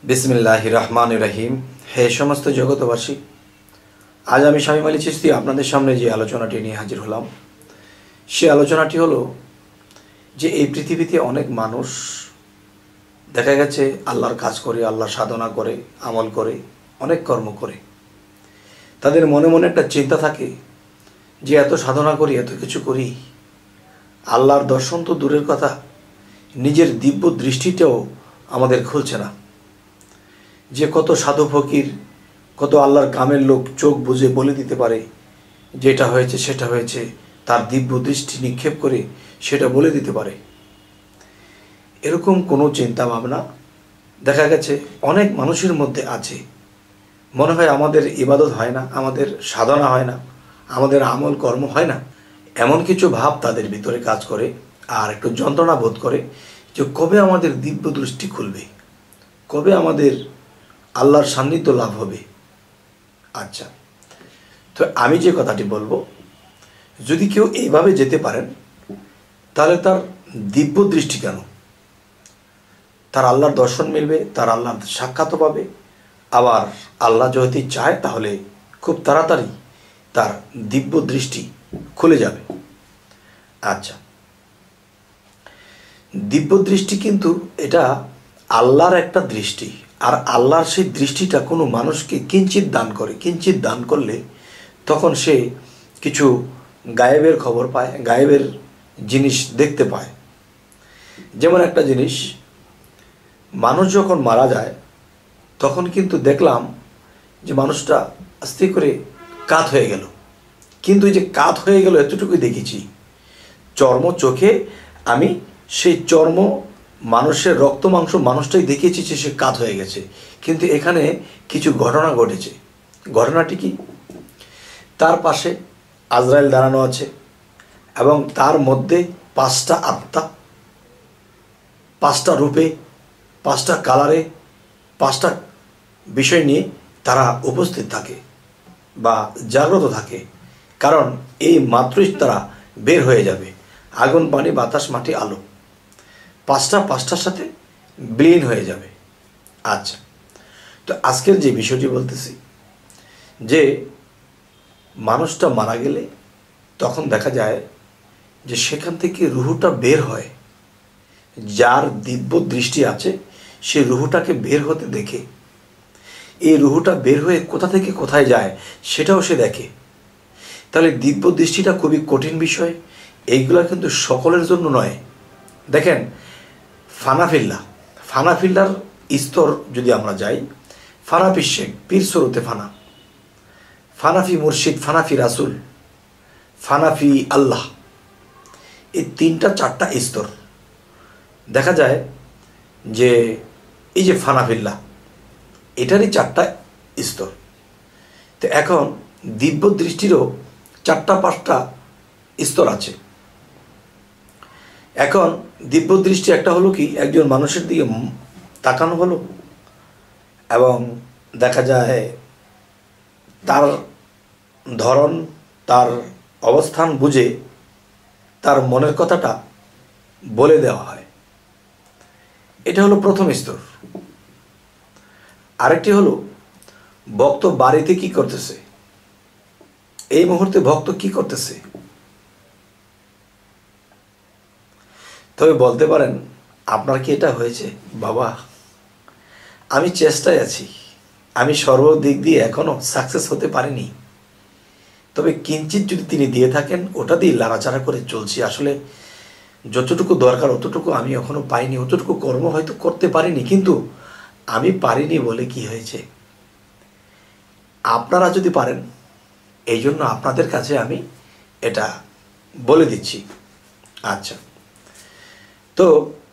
বিসমিল্লাহির রহমানির রহিম। হে সমস্ত জগতবাসী, আজ আমি শামীম আলী চিশতি আপনাদের সামনে যে আলোচনাটি নিয়ে হাজির হলাম, সে আলোচনাটি হলো যে এই পৃথিবীতে অনেক মানুষ দেখা গেছে আল্লাহর কাজ করে, আল্লাহর সাধনা করে, আমল করে, অনেক কর্ম করে। তাদের মনে মনে একটা চিন্তা থাকে যে এত সাধনা করি, এত কিছু করি, আল্লাহর দর্শন তো দূরের কথা, নিজের দিব্য দৃষ্টিটাও আমাদের খুলছে না। যে কত সাধু ফকির, কত আল্লাহর কামের লোক চোখ বুজে বলে দিতে পারে যেটা হয়েছে সেটা হয়েছে, তার দিব্য দৃষ্টি নিক্ষেপ করে সেটা বলে দিতে পারে। এরকম কোনো চিন্তা ভাবনা দেখা গেছে অনেক মানুষের মধ্যে আছে। মনে হয় আমাদের ইবাদত হয় না, আমাদের সাধনা হয় না, আমাদের আমল কর্ম হয় না, এমন কিছু ভাব তাদের ভিতরে কাজ করে। আর একটু যন্ত্রণা বোধ করে যে কবে আমাদের দিব্য দৃষ্টি খুলবে, কবে আমাদের আল্লাহর সান্নিধ্য লাভ হবে। আচ্ছা, তো আমি যে কথাটি বলবো, যদি কেউ এইভাবে যেতে পারেন তাহলে তার দিব্য দৃষ্টি কেন, তার আল্লাহর দর্শন মিলবে, তার আল্লাহর সাক্ষাৎও পাবে। আবার আল্লাহ যদি চায় তাহলে খুব তাড়াতাড়ি তার দিব্য দৃষ্টি খুলে যাবে। আচ্ছা, দিব্য দৃষ্টি কিন্তু এটা আল্লাহর একটা দৃষ্টি, আর আল্লাহর সেই দৃষ্টিটা কোনো মানুষকে কিঞ্চিত দান করে। কিঞ্চিত দান করলে তখন সে কিছু গায়েবের খবর পায়, গায়েবের জিনিস দেখতে পায়। যেমন একটা জিনিস, মানুষ যখন মারা যায় তখন কিন্তু দেখলাম যে মানুষটা আস্তে করে কাত হয়ে গেল, কিন্তু এই যে কাত হয়ে গেল এতটুকুই দেখেছি। চর্ম চোখে আমি সেই চর্ম, মানুষের রক্ত মাংস মানুষটাই দেখিয়েছি যে সে কাত হয়ে গেছে, কিন্তু এখানে কিছু ঘটনা ঘটেছে। ঘটনাটি কি? তার পাশে আজরাইল দাঁড়ানো আছে এবং তার মধ্যে 5টা আত্মা, 5টা রূপে, 5টা কালারে, 5টা বিষয় নিয়ে তারা উপস্থিত থাকে বা জাগ্রত থাকে। কারণ এই মাত্রই তারা বের হয়ে যাবে, আগুন, পানি, বাতাস, মাটি, আলো, 5টার সাথে বিলীন হয়ে যাবে। আচ্ছা, তো আজকের যে বিষয়টি বলতেছি, যে মানুষটা মারা গেলে তখন দেখা যায় যে সেখান থেকে রুহুটা বের হয়। যার দিব্য দৃষ্টি আছে সে রুহুটাকে বের হতে দেখে। এই রুহুটা বের হয়ে কোথা থেকে কোথায় যায় সেটাও সে দেখে। তাহলে দিব্য দৃষ্টিটা খুবই কঠিন বিষয়, এইগুলা কিন্তু সকলের জন্য নয়। দেখেন, ফানাফিল্লার স্তর যদি আমরা যাই, ফানাফি শেখ, পীর সরুতে ফানা, ফানাফি মুর্শিদ, ফানাফি রাসুল, ফানাফি আল্লাহ, এই 3টা-4টা স্তর দেখা যায়। যে এই যে ফানাফিল্লা, এটারই 4টা স্তর। তো এখন দিব্য দৃষ্টিরও 4টা-5টা স্তর আছে। এখন দিব্য দৃষ্টি একটা হলো কি, একজন মানুষের দিকে তাকানো হলো এবং দেখা যায় তার ধরন, তার অবস্থান বুঝে তার মনের কথাটা বলে দেওয়া হয়। এটা হলো প্রথম স্তর। আরেকটি হলো ভক্ত বাড়িতে কি করতেছে, এই মুহূর্তে ভক্ত কি করতেছে। তবে বলতে পারেন, আপনার কি এটা হয়েছে? বাবা, আমি চেষ্টায় আছি, আমি সর্বদিক দিয়ে এখনও সাকসেস হতে পারিনি, তবে কিঞ্চিত যদি তিনি দিয়ে থাকেন ওটা দিয়ে লাড়াচাড়া করে চলছি। আসলে যতটুকু দরকার অতটুকু আমি এখনও পাইনি, অতটুকু কর্ম হয়তো করতে পারিনি, কিন্তু আমি পারিনি বলে কি হয়েছে, আপনারা যদি পারেন, এই জন্য আপনাদের কাছে আমি এটা বলে দিচ্ছি। আচ্ছা, তো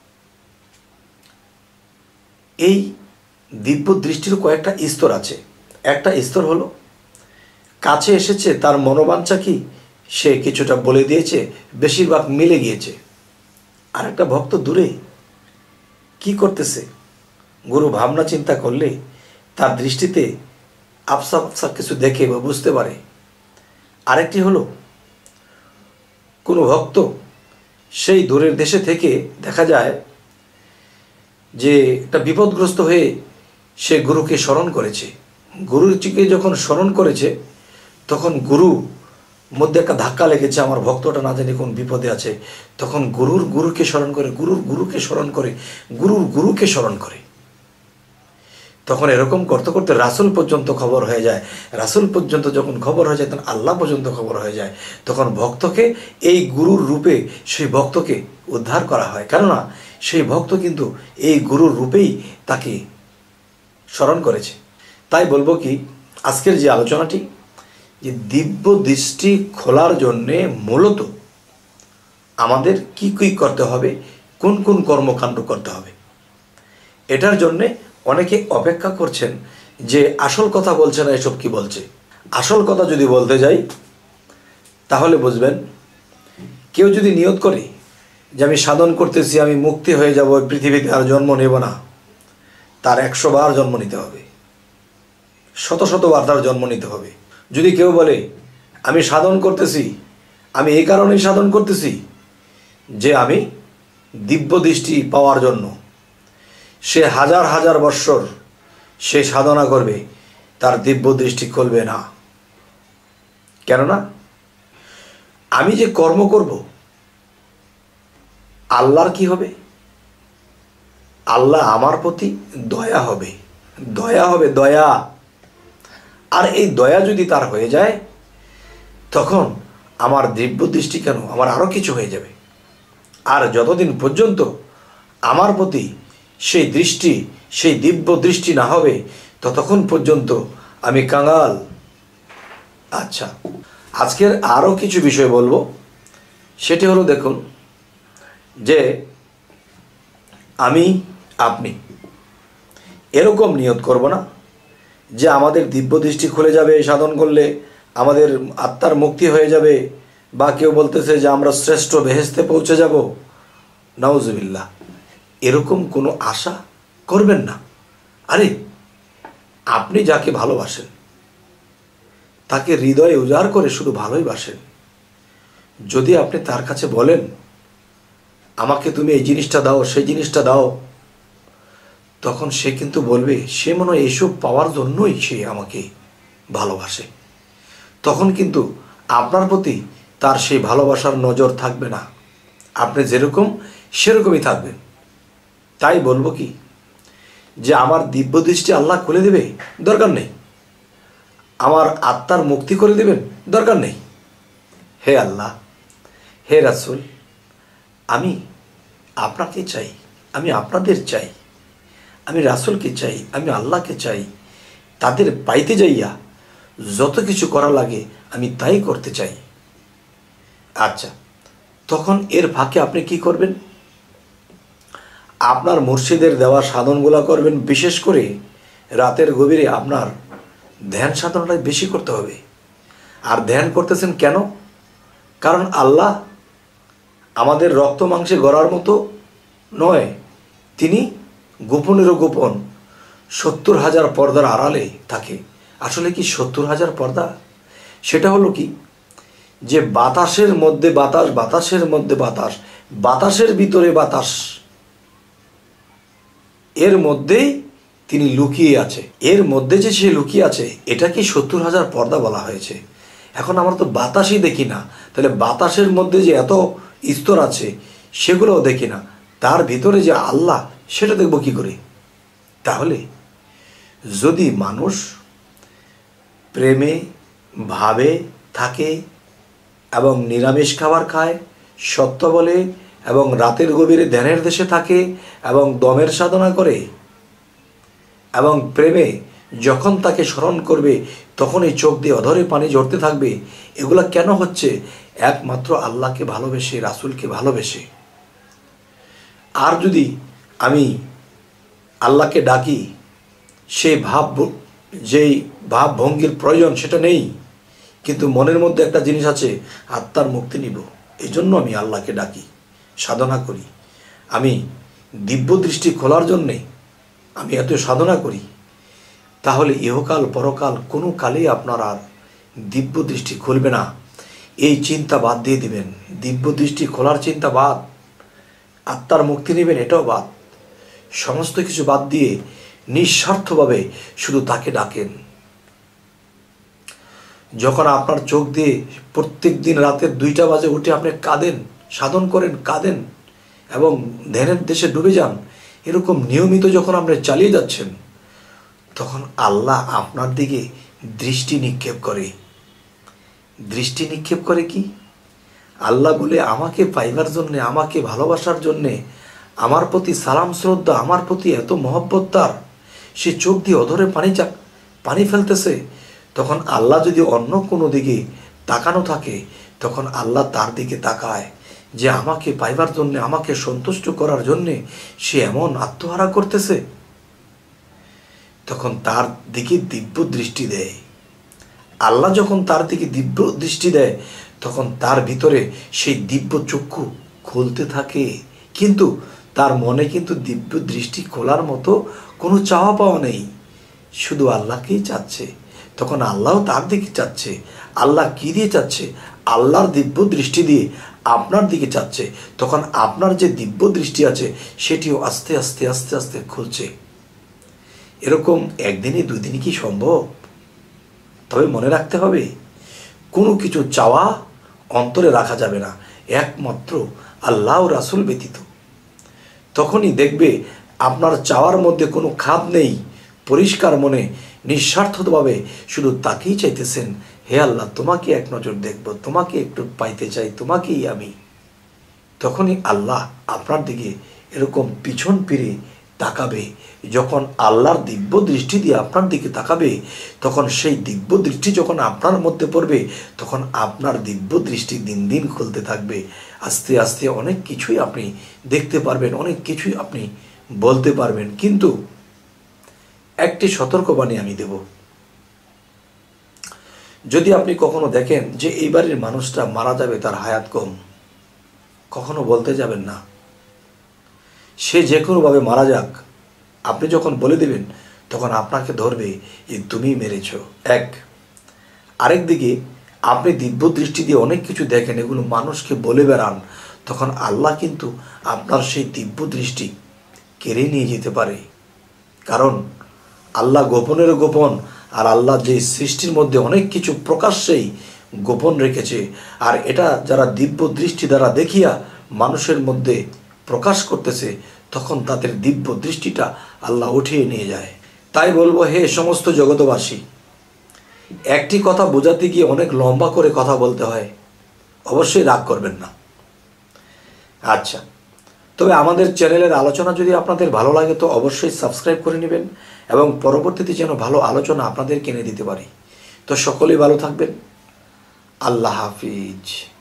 এই দিব্য দৃষ্টির কয়েকটা স্তর আছে। একটা স্তর হলো কাছে এসেছে, তার মনোবাঞ্ছা কি সে কিছুটা বলে দিয়েছে, বেশিরভাগ মিলে গিয়েছে। আর একটা ভক্ত দূরে কি করতেছে, গুরু ভাবনা চিন্তা করলে তার দৃষ্টিতে আফসা আফসা কিছু দেখে বা বুঝতে পারে। আরেকটি হলো কোনো ভক্ত সেই দূরের দেশে থেকে দেখা যায় যে একটা বিপদগ্রস্ত হয়ে সে গুরুকে স্মরণ করেছে। গুরুজিকে যখন স্মরণ করেছে তখন গুরু মধ্যে একটা ধাক্কা লেগেছে, আমার ভক্তটা না জানি কোন বিপদে আছে। তখন গুরুকে স্মরণ করে, গুরুকে স্মরণ করে, গুরুকে স্মরণ করে। তখন এরকম করতে করতে রাসূল পর্যন্ত খবর হয়ে যায়। রাসূল পর্যন্ত যখন খবর হয়ে যায় তখন আল্লাহ পর্যন্ত খবর হয়ে যায়। তখন ভক্তকে এই গুরুর রূপে সেই ভক্তকে উদ্ধার করা হয়, কেননা সেই ভক্ত কিন্তু এই গুরুর রূপেই তাকে স্মরণ করেছে। তাই বলবো কি, আজকের যে আলোচনাটি, যে দিব্য দৃষ্টি খোলার জন্যে মূলত আমাদের কি কি করতে হবে, কোন কোন কর্মকাণ্ড করতে হবে, এটার জন্যে অনেকে অপেক্ষা করছেন যে আসল কথা বলছে না, এসব কি বলছে। আসল কথা যদি বলতে যাই তাহলে বুঝবেন, কেউ যদি নিয়ত করে যে আমি সাধন করতেছি, আমি মুক্তি হয়ে যাব, পৃথিবীতে আর জন্ম নেব না, তার 100 বার জন্ম নিতে হবে, শত বার তার জন্ম নিতে হবে। যদি কেউ বলে আমি সাধন করতেছি, আমি এই কারণেই সাধন করতেছি যে আমি দিব্য দৃষ্টি পাওয়ার জন্য, সে হাজার হাজার বৎসর সে সাধনা করবে, তার দিব্য দৃষ্টি খুলবে না। কেননা আমি যে কর্ম করব, আল্লাহর কি হবে? আল্লাহ আমার প্রতি দয়া হবে, দয়া। আর এই দয়া যদি তার হয়ে যায়, তখন আমার দিব্য দৃষ্টি কেন, আমার আরও কিছু হয়ে যাবে। আর যতদিন পর্যন্ত আমার প্রতি সেই দৃষ্টি, সেই দিব্য দৃষ্টি না হবে, ততক্ষণ পর্যন্ত আমি কাঙাল। আচ্ছা, আজকের আরও কিছু বিষয় বলবো। সেটি হলো, দেখুন যে আপনি এরকম নিয়ত করব না যে আমাদের দিব্য দৃষ্টি খুলে যাবে সাধন করলে, আমাদের আত্মার মুক্তি হয়ে যাবে, বা কেউ বলতেছে যে আমরা শ্রেষ্ঠ বেহেশতে পৌঁছে যাব। নাউজুবিল্লাহ, এরকম কোনো আশা করবেন না। আরে আপনি যাকে ভালোবাসেন তাকে হৃদয়ে উজাড় করে শুধু ভালোই বাসেন। যদি আপনি তার কাছে বলেন আমাকে তুমি এই জিনিসটা দাও, সেই জিনিসটা দাও, তখন সে কিন্তু বলবে সে মনে হয় এইসব পাওয়ার জন্যই সে আমাকে ভালোবাসে। তখন কিন্তু আপনার প্রতি তার সেই ভালোবাসার নজর থাকবে না, আপনি যেরকম সেরকমই থাকবেন। তাই বলবো কি, যে আমার দিব্য দৃষ্টি আল্লাহ খুলে দেবে, দরকার নেই। আমার আত্মার মুক্তি করে দেবেন, দরকার নেই। হে আল্লাহ, হে রাসূল, আমি আপনাকে চাই, আমি আপনাদের চাই, আমি রাসূলকে চাই, আমি আল্লাহকে চাই। তাদের পাইতে যাইয়া যত কিছু করা লাগে আমি তাই করতে চাই। আচ্ছা, তখন এর ফাঁকে আপনি কি করবেন? আপনার মুর্শিদের দেওয়া সাধনগুলো করবেন। বিশেষ করে রাতের গভীরে আপনার ধ্যান সাধনটাই বেশি করতে হবে। আর ধ্যান করতেছেন কেন? কারণ আল্লাহ আমাদের রক্ত মাংসে গড়ার মতো নয়, তিনি গোপনেরও গোপন 70,000 পর্দার আড়ালে থাকে। আসলে কি 70,000 পর্দা? সেটা হলো কি, যে বাতাসের মধ্যে বাতাস, বাতাসের মধ্যে বাতাস, বাতাসের ভিতরে বাতাস, এর মধ্যেই তিনি লুকিয়ে আছে। এর মধ্যে যে সে লুকিয়ে আছে, এটাকে 70,000 পর্দা বলা হয়েছে। এখন আমরা তো বাতাসই দেখি না, তাহলে বাতাসের মধ্যে যে এত স্তর আছে সেগুলোও দেখি না, তার ভিতরে যে আল্লাহ সেটা দেখব কি করে? তাহলে যদি মানুষ প্রেমে ভাবে থাকে এবং নিরামিষ খাবার খায়, সত্য বলে, এবং রাতের গভীরে ধ্যানের দেশে থাকে এবং দমের সাধনা করে, এবং প্রেমে যখন তাকে স্মরণ করবে তখনই চোখ দিয়ে অধরে পানি ঝরতে থাকবে, এগুলা কেন হচ্ছে? একমাত্র আল্লাহকে ভালোবেসে, রাসূলকে ভালোবেসে। আর যদি আমি আল্লাহকে ডাকি, যেই ভাব ভঙ্গির প্রয়োজন সেটা নেই, কিন্তু মনের মধ্যে একটা জিনিস আছে, আত্মার মুক্তি নিব, এই জন্য আমি আল্লাহকে ডাকি, সাধনা করি, আমি দিব্য দৃষ্টি খোলার জন্যে আমি এত সাধনা করি, তাহলে ইহকাল পরকাল কোনো কালেই আপনার আর দিব্য দৃষ্টি খুলবে না। এই চিন্তা বাদ দিয়ে দিবেন, দিব্য দৃষ্টি খোলার চিন্তা বাদ, আত্মার মুক্তি নেবেন এটাও বাদ, সমস্ত কিছু বাদ দিয়ে নিঃস্বার্থভাবে শুধু তাকে ডাকেন। যখন আপনার চোখ দিয়ে প্রত্যেক দিন রাতের 2টা বাজে উঠে আপনি কাঁদেন, সাধন করেন, কাঁদেন এবং ধ্যানের দেশে ডুবে যান, এরকম নিয়মিত যখন আপনি চালিয়ে যাচ্ছেন, তখন আল্লাহ আপনার দিকে দৃষ্টি নিক্ষেপ করে। দৃষ্টি নিক্ষেপ করে কি? আল্লাহ বলে আমাকে পাইবার জন্যে, আমাকে ভালোবাসার জন্যে, আমার প্রতি সালাম শ্রদ্ধা, আমার প্রতি এত মহব্বত তার, সে চোখ দিয়ে অধরে পানি ফেলতেছে। তখন আল্লাহ যদি অন্য কোনো দিকে তাকানো থাকে, তখন আল্লাহ তার দিকে তাকায় যে আমাকে পাইবার জন্যে, আমাকে সন্তুষ্ট করার জন্যে সে এমন আত্মহারা করতেছে। তখন তার দিকে দিব্য দৃষ্টি দেয়। আল্লাহ যখন তার দিকে দিব্য দৃষ্টি দেয়, তখন তার ভিতরে সেই দিব্য চক্ষু খুলতে থাকে। কিন্তু তার মনে কিন্তু দিব্য দৃষ্টি খোলার মতো কোনো চাওয়া পাওয়া নেই, শুধু আল্লাহকেই চাচ্ছে। তখন আল্লাহও তার দিকে চাচ্ছে। আল্লাহ কি দিয়ে চাচ্ছে? আল্লাহর দিব্য দৃষ্টি দিয়ে আপনার দিকে চাচ্ছে। তখন আপনার যে দিব্য দৃষ্টি আছে সেটিও আস্তে আস্তে আস্তে আস্তে খুলছে। এরকম একদিনে 2 দিনে কি সম্ভব? তবে মনে রাখতে হবে, কোনো কিছু চাওয়া অন্তরে রাখা যাবে না, একমাত্র আল্লাহ ও রাসূল ব্যতীত। তখনই দেখবে আপনার চাওয়ার মধ্যে কোনো খাদ নেই, পরিষ্কার মনে নিঃস্বার্থভাবে শুধু তাকেই চাইতেছেন, হে আল্লাহ তোমাকে এক নজর দেখব, তোমাকে একটু পাইতে চাই, তোমাকেই আমি। তখনই আল্লাহ আপনার দিকে এরকম পিছন ফিরে তাকাবে। যখন আল্লাহর দিব্য দৃষ্টি দিয়ে আপনার দিকে তাকাবে, তখন সেই দিব্য দৃষ্টি যখন আপনার মধ্যে পড়বে, তখন আপনার দিব্য দৃষ্টি দিন দিন খুলতে থাকবে। আস্তে আস্তে অনেক কিছুই আপনি দেখতে পারবেন, অনেক কিছুই আপনি বলতে পারবেন। কিন্তু একটি সতর্কবাণী আমি দেব, যদি আপনি কখনো দেখেন যে এই বাড়ির মানুষটা মারা যাবে, তার হায়াত কম, কখনো বলতে যাবেন না। সে যে কোনোভাবে মারা যাক, আপনি যখন বলে দেবেন, তখন আপনাকে ধরবে যে তুমি মেরেছ। আরেক দিকে আপনি দিব্য দৃষ্টি দিয়ে অনেক কিছু দেখেন, এগুলো মানুষকে বলে বেড়ান, তখন আল্লাহ কিন্তু আপনার সেই দিব্য দৃষ্টি কেড়ে নিয়ে যেতে পারে। কারণ আল্লাহ গোপনেরও গোপন, আর আল্লাহ যে সৃষ্টির মধ্যে অনেক কিছু প্রকাশ্যেই গোপন রেখেছে, আর এটা যারা দিব্য দৃষ্টি দ্বারা দেখিয়া মানুষের মধ্যে প্রকাশ করতেছে, তখন তাদের দিব্য দৃষ্টিটা আল্লাহ উঠিয়ে নিয়ে যায়। তাই বলবো, হে সমস্ত জগতবাসী, একটি কথা বোঝাতে গিয়ে অনেক লম্বা করে কথা বলতে হয়, অবশ্যই রাগ করবেন না। আচ্ছা, তবে আমাদের চ্যানেলের আলোচনা যদি আপনাদের ভালো লাগে তো অবশ্যই সাবস্ক্রাইব করে নেবেন, এবং পরবর্তীতে যেন ভালো আলোচনা আপনাদের কিনে দিতে পারি। তো সকলেই ভালো থাকবেন। আল্লাহ হাফিজ।